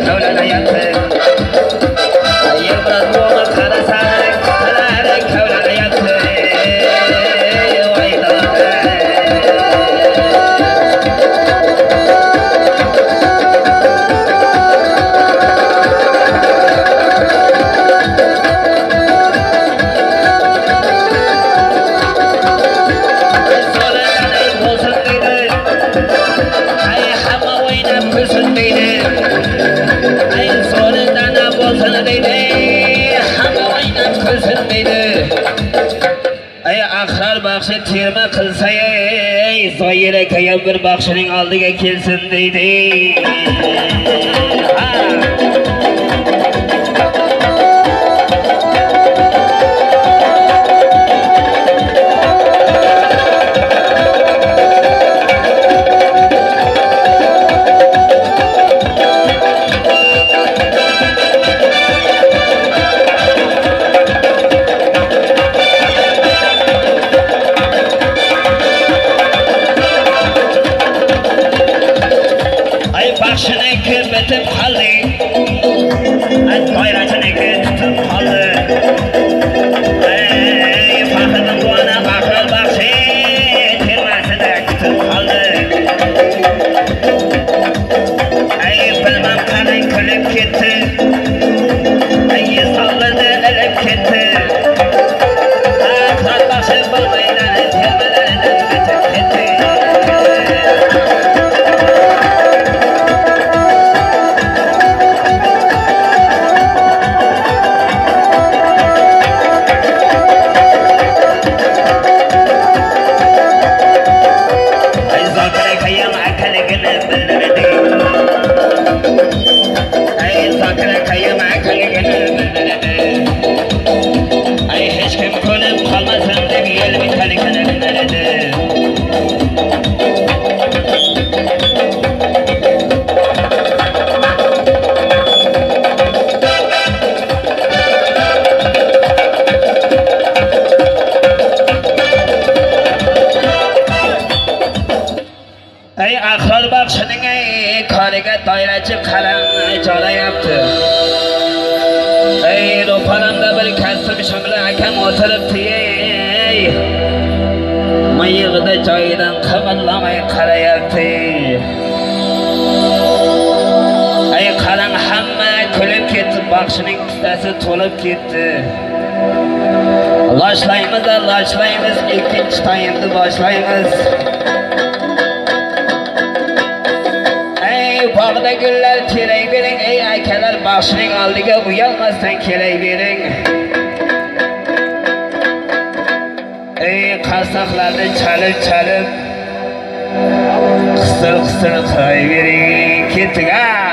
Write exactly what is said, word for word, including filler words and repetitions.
Terma qilsa ey zoyira kayam bir baxshining oldiga kelsin deydi. Bitib qoldi. Doirachini tutib qoldi. Ey faxrdan quvona baxil baxshi termasida kutib qoldi. Ey bilmam qarang kulib ketdi. Ey sollada ilib ketdi. Faxr baxshi bo'lmaydi termalaridan bitib ketdi. Ey axir baxshining ey koriga doirachi qaram jolayapti. Ey ro'paramda bir kasb shimli akam o'tiribdi ey. Mayig'ida joyidan qimirlamay qarayapti. Ey qarang hamma kulib ketdi, baxshining qissasi to'lib ketdi. Boshlaymiz, boshlaymiz, ikkinchi tayinni boshlaymiz. Bog'da gullar kelayvering ey akalar, baxshining oldiga uyalmasdan kelayvering. Ey qasoqlarni chalib chalib qisir qisir qilayvering. Ketdik.